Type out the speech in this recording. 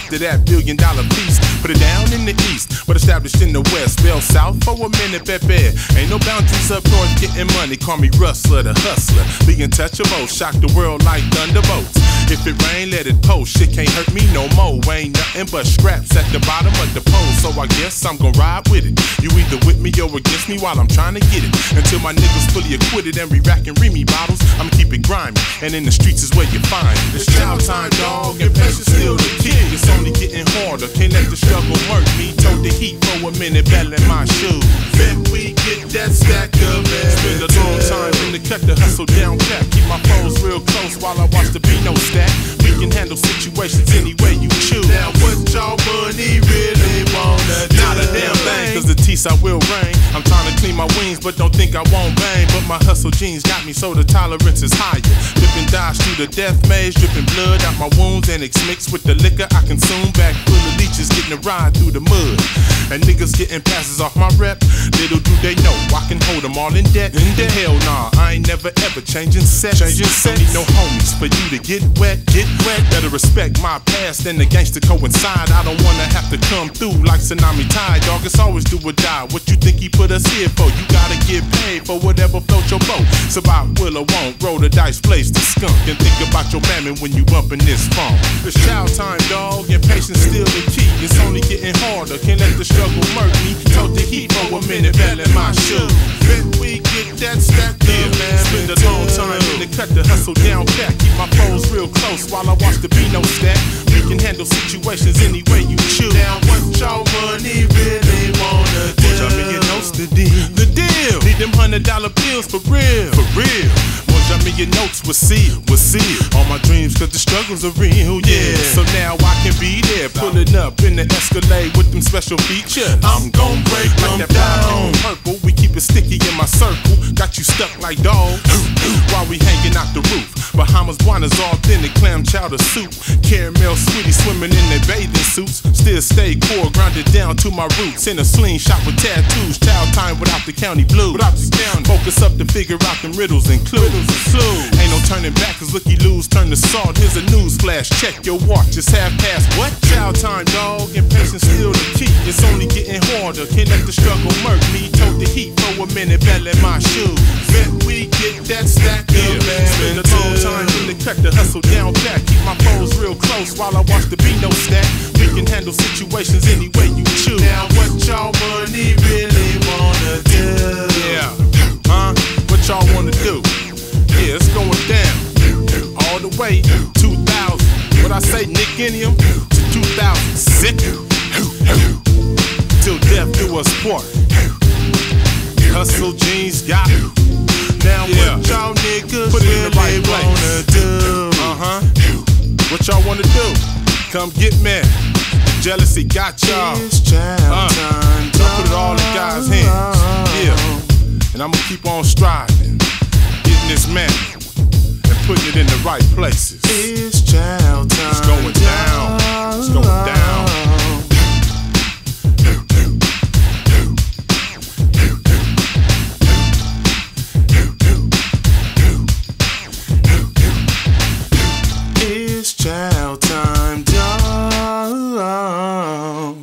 after that $1 billion piece. Put it down in the east, but established in the west. Bell south for a minute, baby. Ain't no boundaries up north getting money. Call me Rustler, the hustler. Be untouchable, shock the world like thunderbolts. If it rain, let it pour. Shit can't hurt me no more. Ain't nothing but scraps at the bottom of the pole. So I guess I'm gon' ride with it. You either with me or against me while I'm trying to get it. Until my niggas fully acquitted and we racking Remy bottles, I'ma keep it grimy. And in the streets is where you find it. It's chow time, dog, and patience still the key. It's only getting harder. Can't let the struggle murk me. Tote the heat for a minute, belling my shoes. Bet we get that stack of it. Spend a long time in the cut to hustle down pat. Keep my foes real close while I watch the Beano stack. We can handle situations any way you choose. Now what y'all money really wanna do? Not a damn thing, cause the teeth I will rain. I'm trying to clean my wings, but don't think I won't bang. But my hustle genes got me so the tolerance is higher. Dipping dodge through the death maze, dripping blood out my wounds, and it's mixed with the liquor I consume. Back full of leeches, getting a ride through the mud. And niggas getting passes off my rep. Little do they know I can hold them all in debt. Hell nah, I ain't never ever changing sets. Don't need no homies for you to get wet. Better respect my past and the gangster coincide. I don't wanna have to come through like tsunami tide. Dog, it's always do or die. What you think he put us here for? You gotta get paid for whatever float your boat. Survive will or won't, roll the dice, place the skunk. And think about your mammon when you bumpin' this phone. It's chow time, dog, and patience still the key. It's only getting harder, can't let the struggle murk me. Tote the heat for a minute, belling my shoes. Bet we get that stack up, man. Spend a long time in the cut to hustle down pat. Keep my foes real close while I watch the Beano stack. We can handle situations any way you choose. Now what y'all money really wanna do? What y'all million notes the deal? The deal. Need them $100 bills for real. For real. $1 million notes was sealed. All my dreams cause the struggles are real, yeah. So now I can be there, pulling up in the Escalade with them special features. I'm gon' break them down. Purple, we keep it sticky in my circle. Got you stuck like dogs while we hanging out the roof. Bahamas Buanas all authentic clam chowder soup. Caramel sweetie swimming in their bathing suits. Still stay core, grounded down to my roots. In a slingshot with tattoos. Chow time without the county blues. Focus up to figure out them riddles and clues. Ain't no turning back cause looky loos turn to salt. Here's a news flash, check your watch, it's 1/2 what? Chow time, dog, and patience still the key. It's only getting harder, can't let the struggle murk me. Tote the heat for a minute, belling my shoes. Bet we get that stack up, man. Spend a long time in the cut to hustle down pat. Keep my foes real close while I watch the Beano stack. We can handle situations any way you choose. Now what y'all money really wanna do? Yeah, what y'all wanna do? Yeah, it's going down all the way 2000. What I say, Nick Inium to 2006. Till death do us part. Hustle jeans got me. Now what y'all niggas put it in the right wanna do? What y'all wanna do? Come get me. The jealousy got y'all. I put it all in God's hands. Yeah, and I'ma keep on striving, getting this man and putting it in the right places. It's chow time. It's going down. It's going down.